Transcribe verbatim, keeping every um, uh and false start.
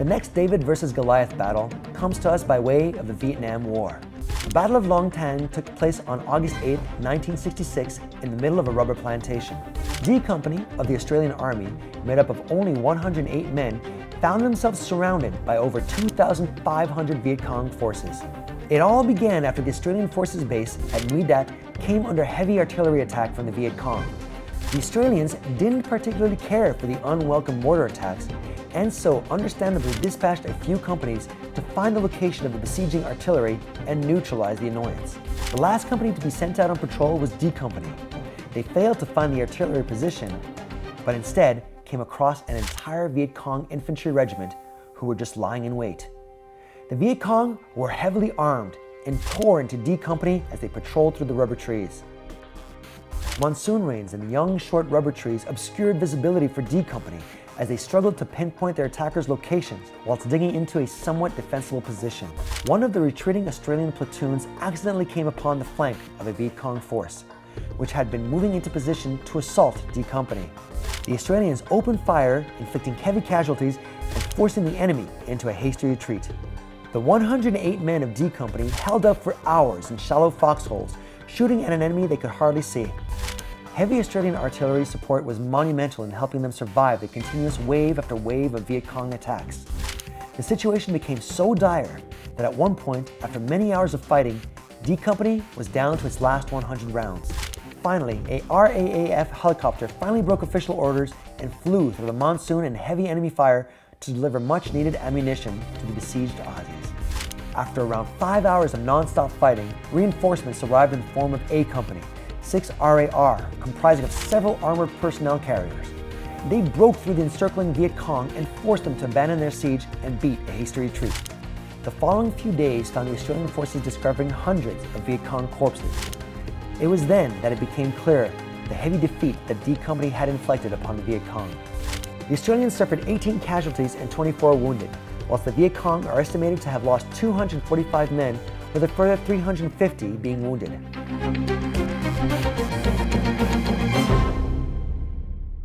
next David versus Goliath battle comes to us by way of the Vietnam War. The Battle of Long Tan took place on August eighth, nineteen sixty-six, in the middle of a rubber plantation. D Company of the Australian Army, made up of only one hundred eight men, found themselves surrounded by over two thousand five hundred Vietcong forces. It all began after the Australian forces base at Nui Dat came under heavy artillery attack from the Vietcong. The Australians didn't particularly care for the unwelcome mortar attacks, and so understandably dispatched a few companies to find the location of the besieging artillery and neutralize the annoyance. The last company to be sent out on patrol was D Company. They failed to find the artillery position, but instead came across an entire Vietcong infantry regiment who were just lying in wait. The Vietcong were heavily armed and tore into D Company as they patrolled through the rubber trees. Monsoon rains and young, short rubber trees obscured visibility for D Company as they struggled to pinpoint their attackers' locations whilst digging into a somewhat defensible position. One of the retreating Australian platoons accidentally came upon the flank of a Vietcong force, which had been moving into position to assault D Company. The Australians opened fire, inflicting heavy casualties and forcing the enemy into a hasty retreat. The one hundred eight men of D Company held up for hours in shallow foxholes, shooting at an enemy they could hardly see. Heavy Australian artillery support was monumental in helping them survive the continuous wave after wave of Vietcong attacks. The situation became so dire that at one point, after many hours of fighting, D Company was down to its last one hundred rounds. Finally, a R A A F helicopter finally broke official orders and flew through the monsoon and heavy enemy fire to deliver much-needed ammunition to the besieged Aussies. After around five hours of non-stop fighting, reinforcements arrived in the form of A Company, six R A R, comprising of several armored personnel carriers. They broke through the encircling Vietcong and forced them to abandon their siege and beat a hasty retreat. The following few days found the Australian forces discovering hundreds of Vietcong corpses. It was then that it became clear the heavy defeat that D Company had inflicted upon the Vietcong. The Australians suffered eighteen casualties and twenty-four wounded, whilst the Vietcong are estimated to have lost two hundred forty-five men, with a further three hundred fifty being wounded.